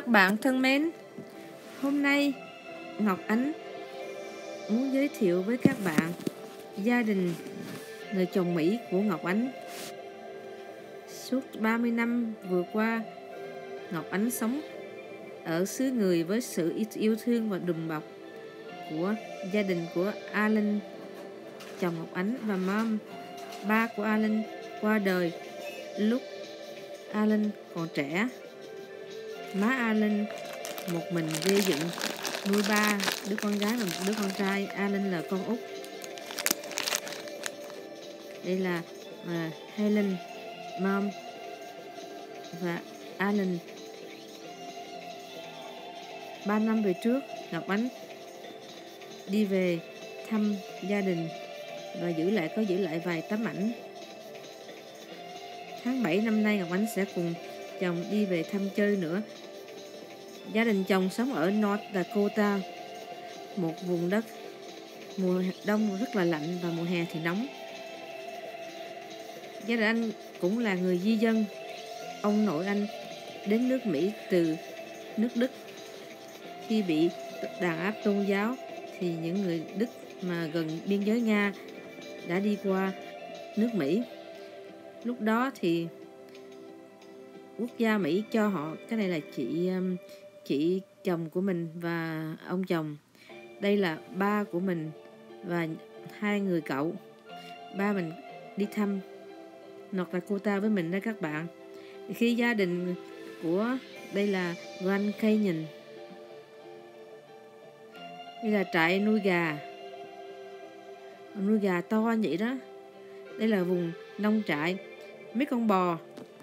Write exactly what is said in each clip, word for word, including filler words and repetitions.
Các bạn thân mến, hôm nay Ngọc Ánh muốn giới thiệu với các bạn gia đình người chồng Mỹ của Ngọc Ánh. Suốt ba mươi năm vừa qua, Ngọc Ánh sống ở xứ người với sự yêu thương và đùm bọc của gia đình của Alan, chồng Ngọc Ánh, và mom, ba của Alan, qua đời lúc Alan còn trẻ. Má Alan một mình gây dựng nuôi ba đứa con gái và một đứa con trai. Alan là con út. Đây là uh, Helen, mom, và Alan. Ba năm về trước, Ngọc Ánh đi về thăm gia đình và giữ lại có giữ lại vài tấm ảnh. Tháng bảy năm nay, Ngọc Ánh sẽ cùng chồng đi về thăm chơi nữa. Gia đình chồng sống ở North Dakota, một vùng đất mùa đông rất là lạnh và mùa hè thì nóng. Gia đình anh cũng là người di dân. Ông nội anh đến nước Mỹ từ nước Đức. Khi bị đàn áp tôn giáo thì những người Đức mà gần biên giới Nga đã đi qua nước Mỹ. Lúc đó thì quốc gia Mỹ cho họ, cái này là chị chị chồng của mình và ông chồng. Đây là ba của mình và hai người cậu. Ba mình đi thăm North Dakota với mình đó các bạn. Khi gia đình của đây là Grand Canyon, đây là trại nuôi gà, nuôi gà to vậy đó. Đây là vùng nông trại, mấy con bò.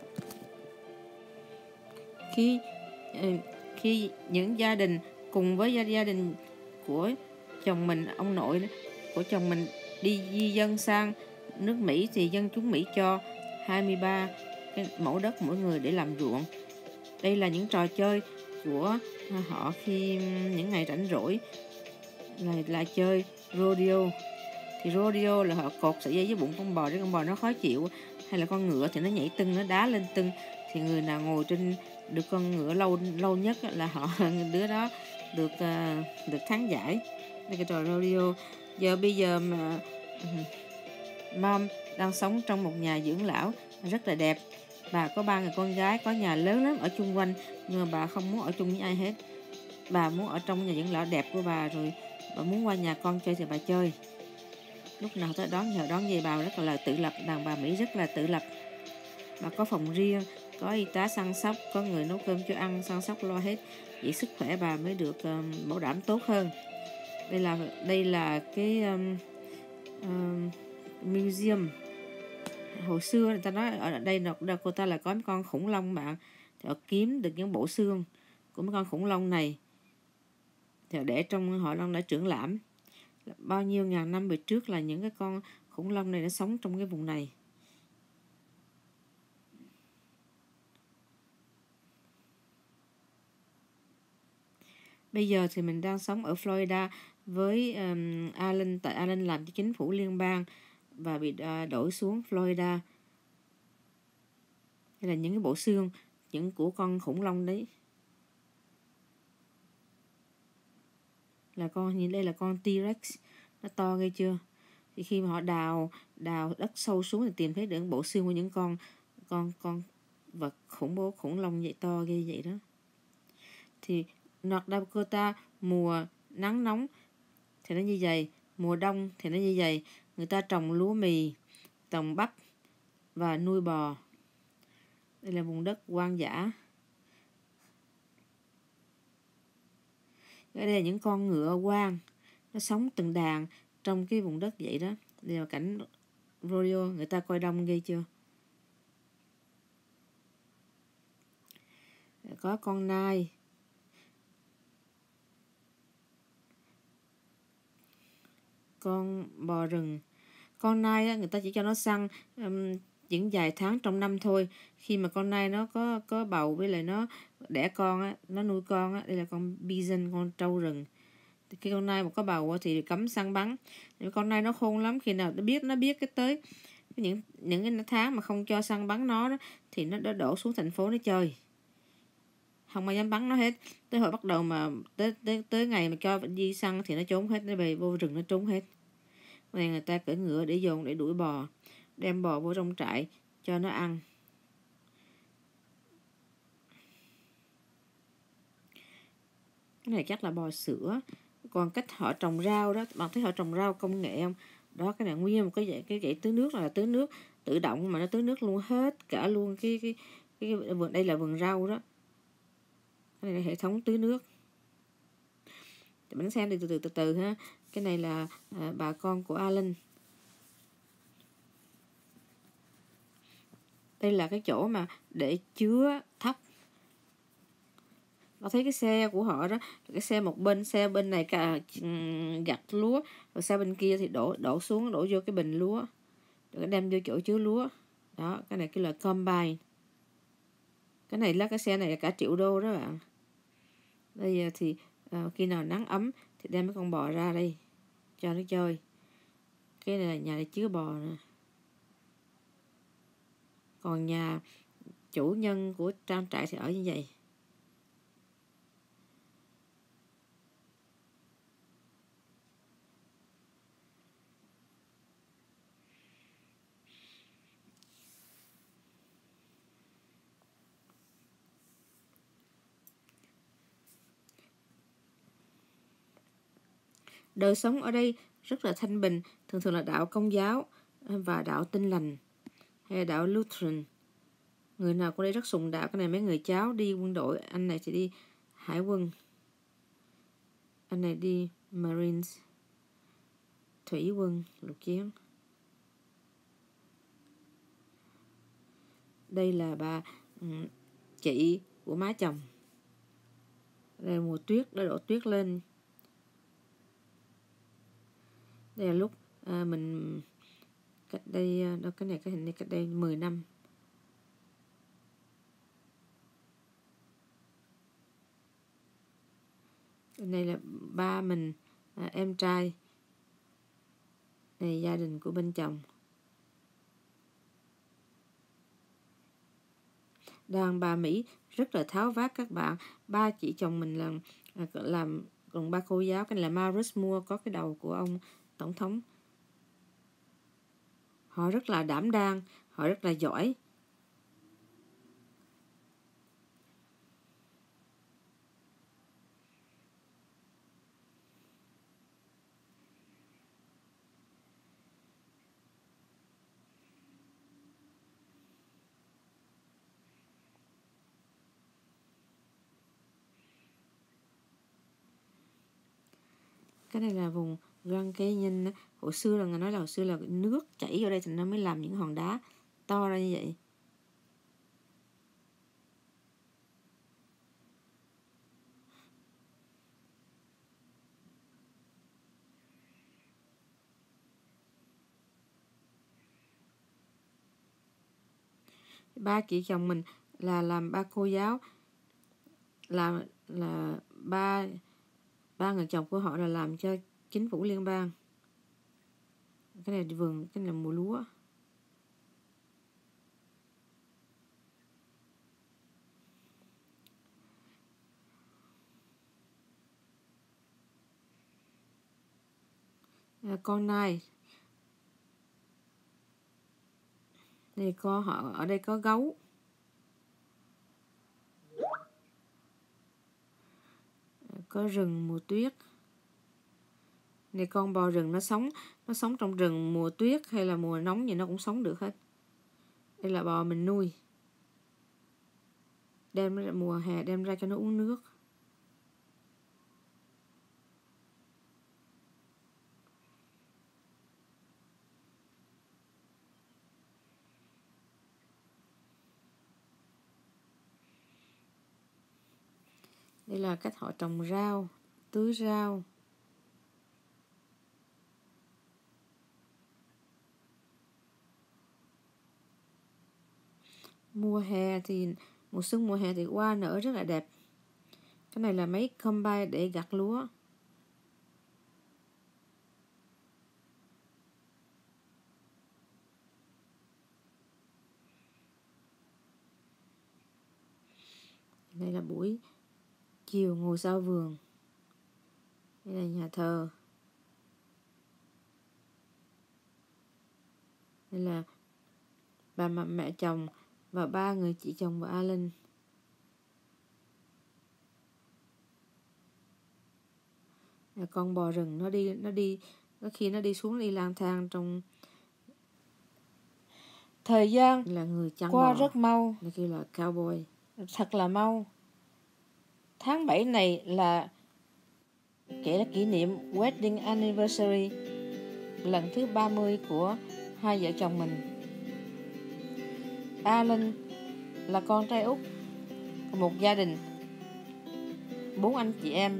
Khi khi những gia đình cùng với gia, gia đình của chồng mình, ông nội của chồng mình đi di dân sang nước Mỹ thì dân chúng Mỹ cho hai mươi ba cái mẫu đất mỗi người để làm ruộng. Đây là những trò chơi của họ khi những ngày rảnh rỗi là, là chơi rodeo. Thì rodeo là họ cột sợi dây với bụng con bò để con bò nó khó chịu, hay là con ngựa thì nó nhảy tưng, nó đá lên tưng, thì người nào ngồi trên được con ngựa lâu lâu nhất là họ đứa đó được uh, được thắng giải. Đây cái trò rodeo. Giờ bây giờ mà mom đang sống trong một nhà dưỡng lão rất là đẹp. Bà có ba người con gái, có nhà lớn lắm ở chung quanh, nhưng mà bà không muốn ở chung với ai hết. Bà muốn ở trong nhà dưỡng lão đẹp của bà, rồi bà muốn qua nhà con chơi thì bà chơi. Lúc nào tới đón nhờ đón về. Bà rất là tự lập, đàn bà Mỹ rất là tự lập. Bà có phòng riêng, có y tá săn sóc, có người nấu cơm cho ăn, săn sóc lo hết. Vậy sức khỏe bà mới được uh, bảo đảm tốt hơn. Đây là đây là cái um, um, museum. Hồi xưa người ta nói ở đây Dakota là có mấy con khủng long bạn. Thì họ kiếm được những bộ xương của mấy con khủng long này thì để trong hội long đã trưởng lãm. Bao nhiêu ngàn năm về trước là những cái con khủng long này nó sống trong cái vùng này. Bây giờ thì mình đang sống ở Florida với um, Alan, tại Alan làm cho chính phủ liên bang và bị uh, đổi xuống Florida. Đây là những cái bộ xương những của con khủng long đấy. Là con, nhìn đây là con T-Rex, nó to ghê chưa. Thì khi mà họ đào đào đất sâu xuống thì tìm thấy được bộ xương của những con con con vật khủng bố khủng long vậy, to ghê vậy đó. Thì North Dakota mùa nắng nóng thì nó như vậy, mùa đông thì nó như vậy. Người ta trồng lúa mì, trồng bắp và nuôi bò. Đây là vùng đất hoang dã. Ở đây là những con ngựa hoang, nó sống từng đàn trong cái vùng đất vậy đó. Đây là cảnh rodeo, người ta coi đông ghê chưa. Có con nai, con bò rừng. Con nai á, người ta chỉ cho nó săn um, những vài tháng trong năm thôi. Khi mà con nai nó có có bầu với lại nó đẻ con á, nó nuôi con á, đây là con bison, con trâu rừng. Thì khi con nai mà có bầu á, thì cấm săn bắn. Thì con nai nó khôn lắm, khi nào nó biết nó biết cái tới những những cái tháng mà không cho săn bắn nó đó, thì nó đã đổ xuống thành phố nó chơi. không ai dám bắn nó hết. Tới hồi bắt đầu mà tới tới tới ngày mà cho đi săn thì nó trốn hết, nó về vô rừng nó trốn hết. Này người ta cưỡi ngựa để dồn để đuổi bò, đem bò vô trong trại cho nó ăn. Cái này chắc là bò sữa. Còn cách họ trồng rau đó, bạn thấy họ trồng rau công nghệ không? Đó, cái này nguyên một cái dãy cái dãy tưới nước là tưới nước tự động mà nó tưới nước luôn hết cả luôn cái cái cái, cái vườn. Đây là vườn rau đó. Cái này là hệ thống tưới nước. Mình xem đi từ từ từ từ ha. Cái này là à, bà con của Alan. Đây là cái chỗ mà để chứa thóc. Nó thấy cái xe của họ đó, cái xe một bên, xe bên này cả gặt lúa, rồi xe bên kia thì đổ đổ xuống, đổ vô cái bình lúa, rồi đem vô chỗ chứa lúa. Đó, cái này kêu là combine. Cái này là cái xe này là cả triệu đô đó bạn. Bây giờ thì à, khi nào nắng ấm thì đem mấy con bò ra đây cho nó chơi. Cái này là nhà để chứa bò nè. Còn nhà chủ nhân của trang trại thì ở như vậy. Đời sống ở đây rất là thanh bình, thường thường là đạo Công giáo và đạo Tin lành hay là đạo Lutheran. Người nào cũng đây rất sùng đạo. Cái này mấy người cháu đi quân đội, anh này thì đi hải quân, anh này đi Marines, thủy quân, lục chiến. Đây là bà chị của má chồng. Đây là mùa tuyết, đã đổ tuyết lên. Đây là lúc à, mình cách đây đó, cái này cái hình này cách đây mười năm. Đây là ba mình, à, em trai. Đây gia đình của bên chồng. Đàn bà Mỹ rất là tháo vát các bạn. Ba chị chồng mình là làm còn ba cô giáo. Cái này là Maurice Moore, có cái đầu của ông tổng thống. Họ rất là đảm đang, họ rất là giỏi. Cái này là vùng Grand Canyon. Hồi xưa là người nói là hồi xưa là nước chảy vô đây thì nó mới làm những hòn đá to ra như vậy. Ba chị chồng mình là làm ba cô giáo, là là ba ba người chồng của họ là làm cho chính phủ liên bang. Cái này vườn, cái này là mùa lúa. À, con nai. Đây có họ ở đây có gấu. Có rừng mùa tuyết. Này con bò rừng nó sống, nó sống trong rừng mùa tuyết hay là mùa nóng gì nó cũng sống được hết. Đây là bò mình nuôi. Đem ra mùa hè đem ra cho nó uống nước. Đây là cách họ trồng rau, tưới rau. Mùa hè thì mùa xuân mùa hè thì hoa nở rất là đẹp. Cái này là máy combine để gặt lúa. Đây là buổi chiều ngồi sau vườn. Đây là nhà thờ. Đây là bà mẹ chồng và ba người chị chồng và Alan. Là con bò rừng nó đi nó đi nó khi nó đi xuống đi lang thang trong thời gian là người chăn qua bò. Rất mau. Nó kêu là cowboy. Thật là mau. Tháng bảy này là kể là kỷ niệm wedding anniversary, lần thứ ba mươi của hai vợ chồng mình. Alan là con trai út của một gia đình bốn anh chị em.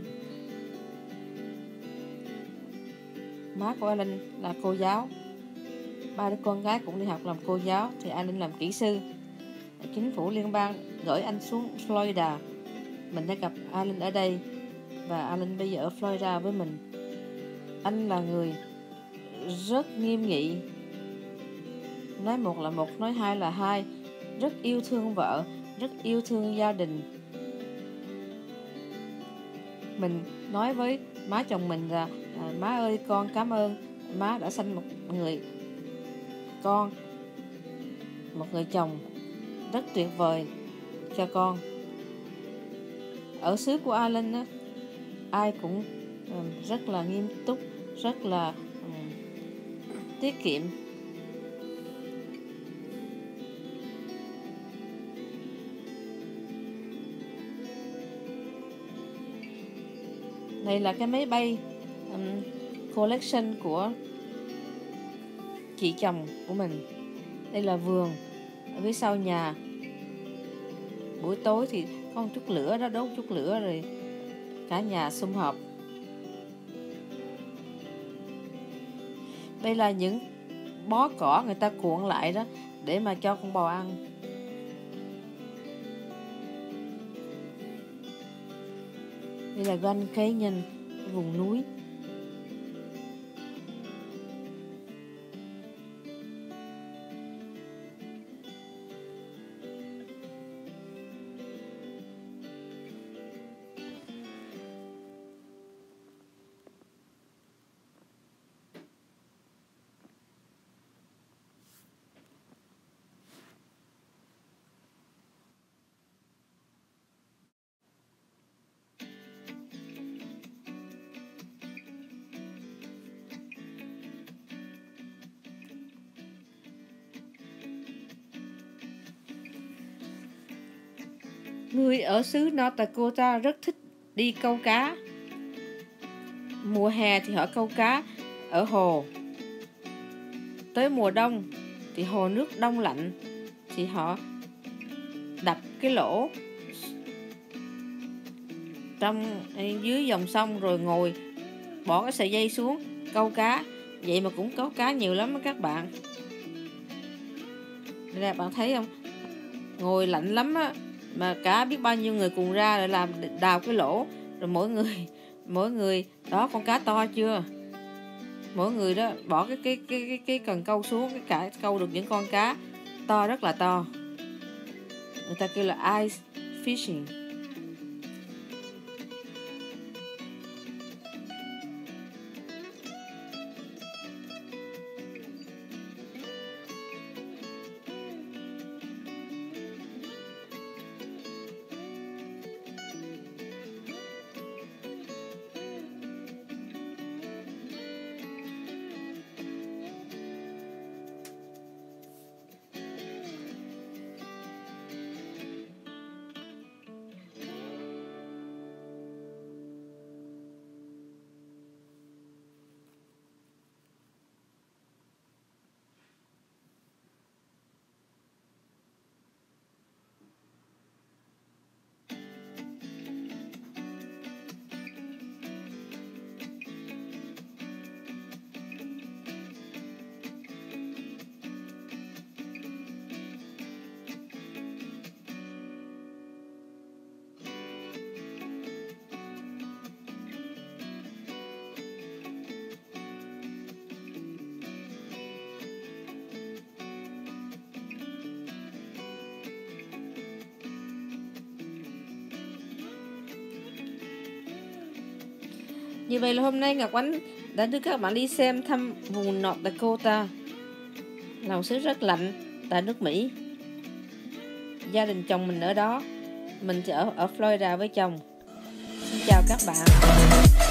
Má của Alan là cô giáo, ba đứa con gái cũng đi học làm cô giáo, thì Alan làm kỹ sư. Chính phủ liên bang gửi anh xuống Florida. Mình đã gặp Alan ở đây, và Alan bây giờ ở Florida với mình. Anh là người rất nghiêm nghị, nói một là một, nói hai là hai, rất yêu thương vợ, rất yêu thương gia đình. Mình nói với má chồng mình là à, má ơi, con cảm ơn má đã sanh một người con, một người chồng rất tuyệt vời cho con. Ở xứ của Alan á, ai cũng um, rất là nghiêm túc, rất là um, tiết kiệm. Đây là cái máy bay um, collection của chị chồng của mình. Đây là vườn ở phía sau nhà. Buổi tối thì có một chút lửa đó, đốt chút lửa rồi cả nhà sum họp. Đây là những bó cỏ người ta cuộn lại đó để mà cho con bò ăn. Đây là Grand Canyon, vùng núi. Người ở xứ North Dakota rất thích đi câu cá. Mùa hè thì họ câu cá ở hồ. Tới mùa đông thì hồ nước đông lạnh thì họ đập cái lỗ trong dưới dòng sông rồi ngồi bỏ cái sợi dây xuống câu cá. Vậy mà cũng câu cá nhiều lắm đó các bạn. Đây là bạn thấy không? Ngồi lạnh lắm á, mà cả biết bao nhiêu người cùng ra để làm đào cái lỗ, rồi mỗi người mỗi người đó, con cá to chưa, mỗi người đó bỏ cái cái cái cái, cái cần câu xuống, cái cả câu được những con cá to, rất là to. Người ta kêu là ice fishing. Như vậy là hôm nay Ngọc Ánh đã đưa các bạn đi xem thăm vùng North Dakota, là một xứ rất lạnh tại nước Mỹ. Gia đình chồng mình ở đó, mình sẽ ở ở Florida với chồng. Xin chào các bạn.